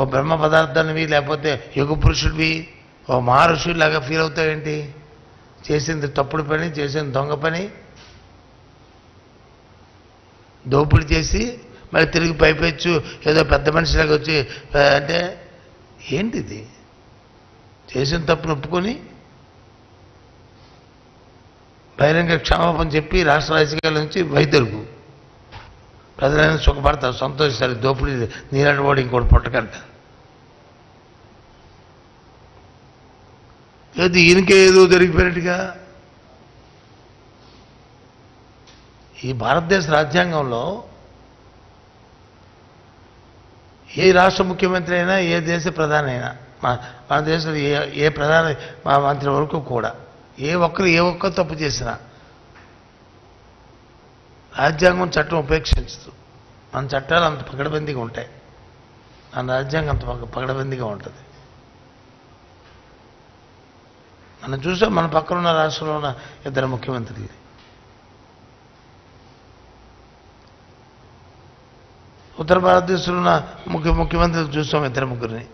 బ్రహ్మ పదార్థానివి లేకపోతే యుగ పురుషుడివి ఓ మహర్షుడిలాగా ఫీల్ అవుతావేంటి? చేసింది తప్పుడు పని, చేసింది దొంగ పని, దోపిడీ చేసి మళ్ళీ తిరిగి పైపెచ్చు ఏదో పెద్ద మనిషిలాగా వచ్చి అంటే ఏంటిది? చేసిన తప్పును ఒప్పుకొని బహిరంగ క్షమాపణ చెప్పి రాష్ట్ర రాజకీయాల నుంచి వైదొలుగు, ప్రజలైనా సుఖపడతారు, సంతోషిస్తారు. దోపిడీ నీలాంటి వాడు ఇంకోటి పుట్టకంట. లేదు ఈయనకే ఏదో జరిగిపోయినట్టుగా. ఈ భారతదేశ రాజ్యాంగంలో ఏ రాష్ట్ర ముఖ్యమంత్రి అయినా, ఏ దేశ ప్రధాని అయినా, మన దేశంలో ఏ ప్రధాన మంత్రి వరకు కూడా ఏ ఒక్కరు తప్పు చేసినా రాజ్యాంగం చట్టం ఉపేక్షించదు. మన చట్టాలు అంత పకడ్బందీగా ఉంటాయి, మన రాజ్యాంగం అంత పకడ్బందీగా ఉంటుంది. మనం చూసాం మన పక్కన ఉన్న రాష్ట్రంలో ఉన్న ఇద్దరు ముఖ్యమంత్రులు. ఉత్తర భారతదేశంలో ఉన్న ముఖ్యమంత్రులు చూసాం ఇద్దరు ముగ్గురిని.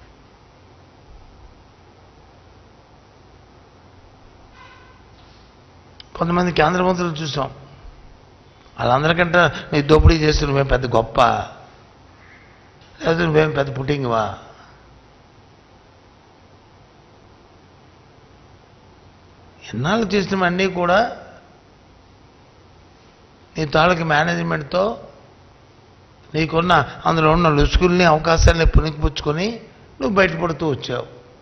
కొంతమంది కేంద్ర మంత్రులు చూసాం. వాళ్ళందరికంటే నీ దోపిడీ చేస్తే నువ్వేం పెద్ద గొప్ప, లేదా నువ్వేం పెద్ద పుట్టింగ్వా? ఎన్నాళ్ళు చేసినవన్నీ కూడా నీ తాలూకు మేనేజ్మెంట్తో నీకున్న అందులో ఉన్న లుసుకుల్ని అవకాశాలని పుణికిపుచ్చుకొని నువ్వు బయటపడుతూ వచ్చావు.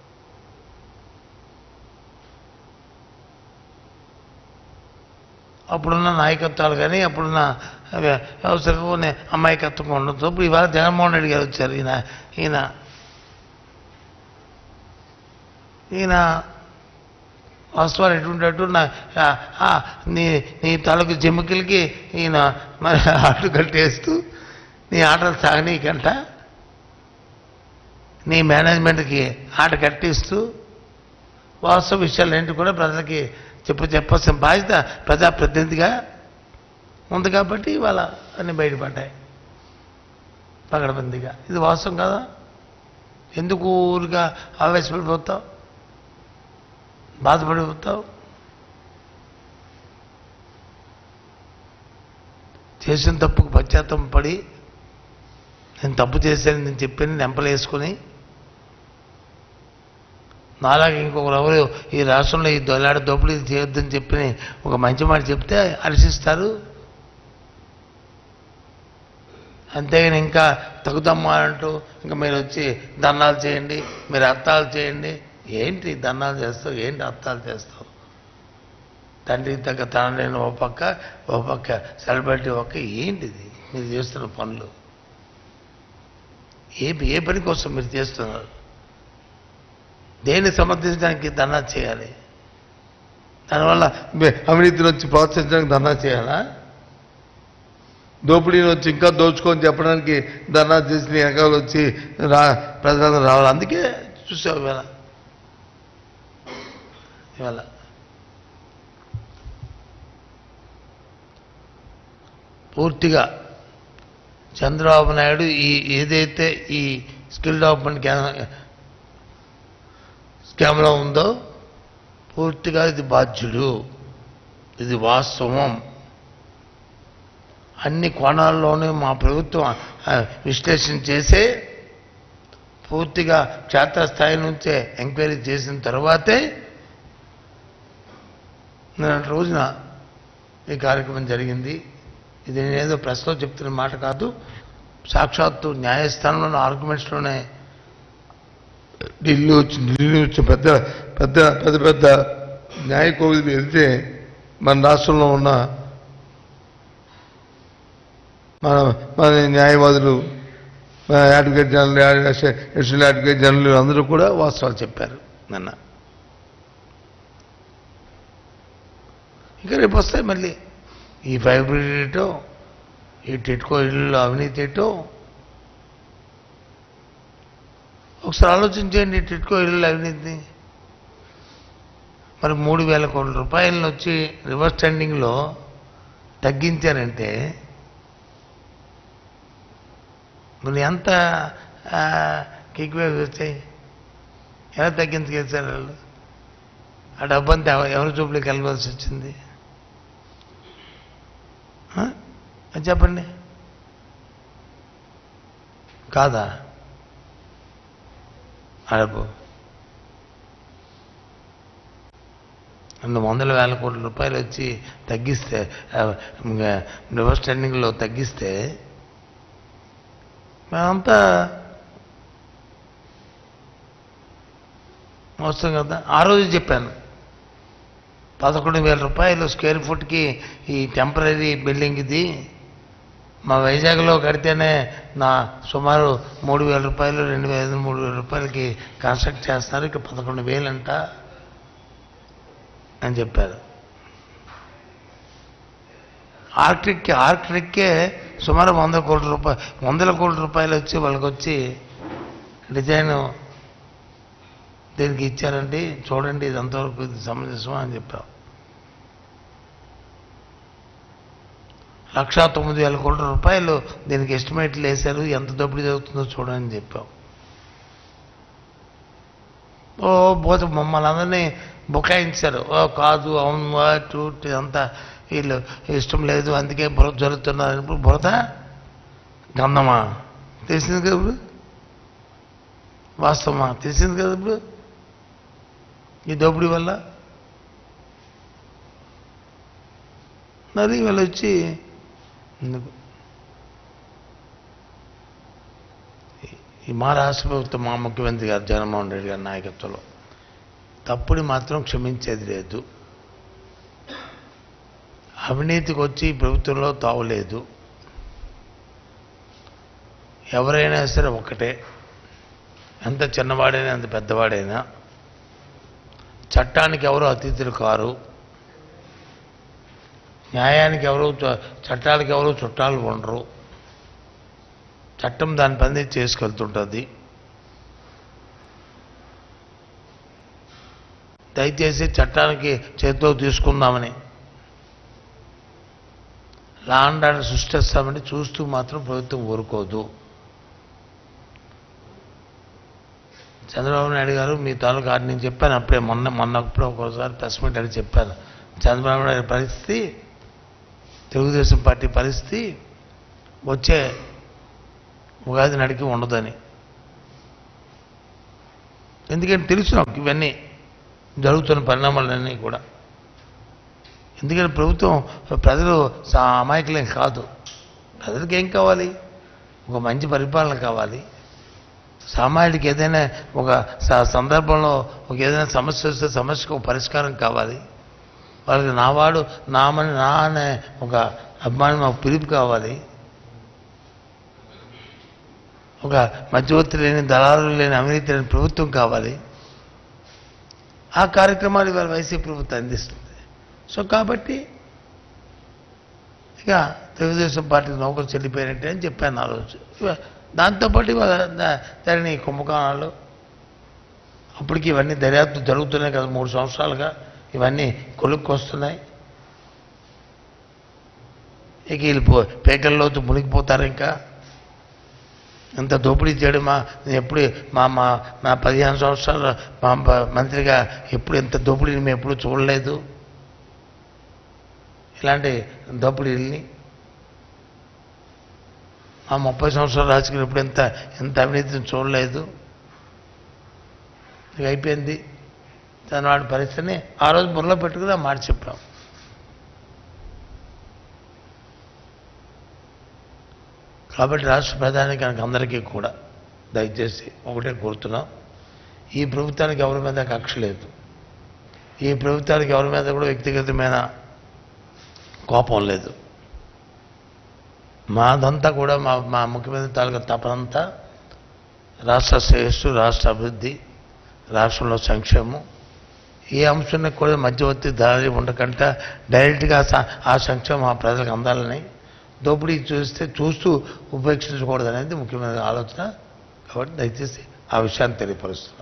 అప్పుడున్న నాయకత్వాలు కానీ అప్పుడున్న వ్యవస్థకు అమాయకత్వం ఉండదు. ఇప్పుడు ఇవాళ జగన్మోహన్ రెడ్డి గారు వచ్చారు. ఈయన వాస్తవాలు ఎటువంటిట్టు నీ తాలూకు జమ్మికలకి ఈయన మరి ఆటలు కట్టేస్తూ నీ ఆటలు సాగనీకంట నీ మేనేజ్మెంట్కి ఆట కట్టిస్తూ వాస్తవ విషయాలు ఏంటి కూడా ప్రజలకి చెప్పాల్సిన బాధ్యత ప్రజాప్రతినిధిగా ఉంది. కాబట్టి ఇవాళ అన్నీ బయటపడ్డాయి పకడ్బందీగా. ఇది వాస్తవం కదా? ఎందుకు ఊరిగా ఆవేశపడిపోతావు, బాధపడిపోతావు? చేసిన తప్పుకు పశ్చాత్తాపం పడి నేను తప్పు చేశాను నేను చెప్పి నెంపలేసుకుని నాలాగే ఇంకొకరు ఎవరు ఈ రాష్ట్రంలో ఈ దోపిడీ చేయొద్దని చెప్పి ఒక మంచి మాట చెప్తే హర్షిస్తారు. అంతేగాని ఇంకా తగ్గుదమ్మా అంటూ ఇంకా మీరు వచ్చి ధర్నాలు చేయండి, మీరు అర్థాలు చేయండి. ఏంటి ధర్నాలు చేస్తావు, ఏంటి అర్థాలు చేస్తావు? తండ్రికి తగ్గ తనలేని ఓ పక్క సెలబ్రిటీ ఏంటిది మీరు చేస్తున్న పనులు? ఏ పని కోసం మీరు చేస్తున్నారు? దేన్ని సమర్థించడానికి ధర్నా చేయాలి? దానివల్ల అవినీతిని వచ్చి ప్రోత్సహించడానికి ధర్నా చేయాలా? దోపిడీని వచ్చి ఇంకా దోచుకొని చెప్పడానికి ధర్నా చేసి వెనకాల వచ్చి ప్రజలందరూ రావాలి. అందుకే చూసావు ఇవాళ పూర్తిగా చంద్రబాబు నాయుడు ఏదైతే ఈ స్కిల్ డెవలప్మెంట్ స్కామ్లో ఉందో పూర్తిగా ఇది బాధ్యుడు, ఇది వాస్తవం. అన్ని కోణాల్లోనూ మా ప్రభుత్వం విశ్లేషణ చేసే పూర్తిగా క్షేత్రస్థాయి నుంచే ఎంక్వైరీ చేసిన తర్వాతే నిన్న రోజున ఈ కార్యక్రమం జరిగింది. ఇది నేనేదో ప్రెస్లో చెప్తున్న మాట కాదు, సాక్షాత్తు న్యాయస్థానంలోని ఆర్గ్యుమెంట్స్లోనే ఢిల్లీ వచ్చి పెద్ద పెద్ద పెద్ద పెద్ద న్యాయ కోవిధులు వెళ్తే మన రాష్ట్రంలో ఉన్న మన న్యాయవాదులు, advocate general, additional advocate general అందరూ కూడా వాస్తవాలు చెప్పారు నిన్న. ఇంకా రేపు వస్తాయి మళ్ళీ ఈ ఫైబ్రిడ్ ఏటో, ఈ టిట్కో ఇళ్ళు అవినీతి ఏటో. ఒకసారి ఆలోచించండి, టిట్కో ఇళ్ళు అవినీతి మరి 3,000 కోట్ల రూపాయలను వచ్చి రివర్స్ టెండింగ్లో తగ్గించారంటే మరి ఎంత కిక్ బ్యాక్స్ వచ్చాయి. ఎలా తగ్గించుకేసారు వాళ్ళు? ఆ డబ్బంతా ఎవరి చూపులకు వెళ్ళవలసి వచ్చింది? అది చెప్పండి. కాదా? ఆ డబ్బు 200,000 కోట్ల రూపాయలు వచ్చి తగ్గిస్తే, రివర్స్ ట్రెండింగ్లో తగ్గిస్తే మేమంతా మోస్తాం కదా. ఆ రోజు చెప్పాను 11,000 రూపాయలు స్క్వేర్ ఫుట్కి ఈ టెంపరీ బిల్డింగ్ ఇది. మా వైజాగ్లో కడితేనే నా సుమారు 3,000 రూపాయలు, 2,500, 3,000 రూపాయలకి కన్స్ట్రక్ట్ చేస్తున్నారు, ఇక 11,000 అంట అని చెప్పారు. ఆర్కిటెక్కే సుమారు 100 కోట్ల రూపాయలు వచ్చి వాళ్ళకి వచ్చి డిజైన్ దీనికి ఇచ్చారండి, చూడండి ఇది అంతవరకు ఇది సమంజసమా అని చెప్పాం. 1,09,000 కోట్ల రూపాయలు దీనికి ఎస్టిమేట్లు వేశారు, ఎంత దోపిడీ జరుగుతుందో చూడని చెప్పాం. పోతే మమ్మల్ని అందరినీ బుకాయించారు. కాదు, అవును, అటు అంతా వీళ్ళు ఇష్టం లేదు, అందుకే బురద జరుగుతున్నారు. ఇప్పుడు బురద గంధమా తెలిసింది కదా, ఇప్పుడు వాస్తవమా తెలిసింది కదా. ఇప్పుడు ఈ దోపిడీ వల్ల మరి వాళ్ళు వచ్చి ఈ మా రాష్ట్ర ప్రభుత్వం, మా ముఖ్యమంత్రి గారు జగన్మోహన్ రెడ్డి గారి నాయకత్వంలో తప్పుని మాత్రం క్షమించేది లేదు. అవినీతికి వచ్చి ప్రభుత్వంలో తావులేదు. ఎవరైనా సరే ఒకటే, ఎంత చిన్నవాడైనా ఎంత పెద్దవాడైనా చట్టానికి ఎవరు అతిథులు కారు, న్యాయానికి ఎవరు, చట్టాలకు ఎవరు చుట్టాలు ఉండరు. చట్టం దాని పని చేసుకెళ్తుంటుంది. దయచేసి చట్టానికి చేతిలో తీసుకుందామని, లా అండ్ ఆర్డర్ సృష్టిస్తామని చూస్తూ మాత్రం ప్రభుత్వం ఊరుకోదు. చంద్రబాబు నాయుడు గారు మీ తాలూకా నేను చెప్పాను అప్పుడే, మొన్నప్పుడు ఒక్కోసారి ప్రెస్ మీట్ అని చెప్పాను. చంద్రబాబు నాయుడు పరిస్థితి, తెలుగుదేశం పార్టీ పరిస్థితి వచ్చే ఉగాది నాటికి ఉండదని. ఎందుకంటే తెలుసు నాకు ఇవన్నీ జరుగుతున్న పరిణామాలన్నీ కూడా. ఎందుకంటే ప్రభుత్వం, ప్రజలు అమాయకులేం కాదు. ప్రజలకు ఏం కావాలి? ఒక మంచి పరిపాలన కావాలి. సామాన్యుడికి ఏదైనా ఒక సందర్భంలో ఒక ఏదైనా సమస్య వస్తే సమస్యకు ఒక పరిష్కారం కావాలి. వాళ్ళకి నావాడు నా అనే ఒక అభిమానం, ఒక పిలుపు కావాలి. ఒక మధ్యవర్తి లేని, దళారులు లేని, అవినీతి లేని ప్రభుత్వం కావాలి. ఆ కార్యక్రమాలు ఇవాళ వైసీపీ ప్రభుత్వం అందిస్తుంది. సో కాబట్టి ఇక తెలుగుదేశం పార్టీకి నౌకరు చెల్లిపోయినట్టే అని చెప్పాను ఆ రోజు. దాంతోపాటు ఇవాళ దాని కుంభకోణాలు, అప్పటికి ఇవన్నీ దర్యాప్తు జరుగుతున్నాయి కదా, 3 సంవత్సరాలుగా ఇవన్నీ కొలుక్కొస్తున్నాయి. ఇక వీళ్ళు పేకల్లోతు మునిగిపోతారు. ఇంకా ఎంత దోపిడీ చేయడం, ఎప్పుడు మా 15 సంవత్సరాలు మా మంత్రిగా ఎప్పుడు ఎంత దోపిడీని మేము ఎప్పుడు చూడలేదు. ఇలాంటి దోపిడీల్ని మా 30 సంవత్సరాల రాజకీయం ఎప్పుడు ఎంత అవినీతిని చూడలేదు. ఇక అయిపోయింది చంద్రబాబు పరిస్థితిని ఆ రోజు బుర్రలో పెట్టుకుని ఆ మాట చెప్పాం. కాబట్టి రాష్ట్ర ప్రధాని కనుక అందరికీ కూడా దయచేసి ఒకటే కోరుతున్నాం, ఈ ప్రభుత్వానికి ఎవరి మీద కక్ష లేదు. ఈ ప్రభుత్వానికి ఎవరి మీద కూడా వ్యక్తిగతమైన కోపం లేదు. మాదంతా కూడా మా ముఖ్యమంత్రి తాలూకా తపనంతా రాష్ట్ర శ్రేయస్సు, రాష్ట్ర అభివృద్ధి, రాష్ట్రంలో సంక్షేమం. ఏ అంశానికి కూడా మధ్యవర్తి దారి ఉండకుండా డైరెక్ట్గా ఆ సంక్షేమం ఆ ప్రజలకు అందాలని, దోపిడీ చూస్తూ ఉపేక్షించకూడదు అనేది ముఖ్యమైన ఆలోచన. కాబట్టి దయచేసి ఆ విషయాన్ని తెలియపరుస్తుంది.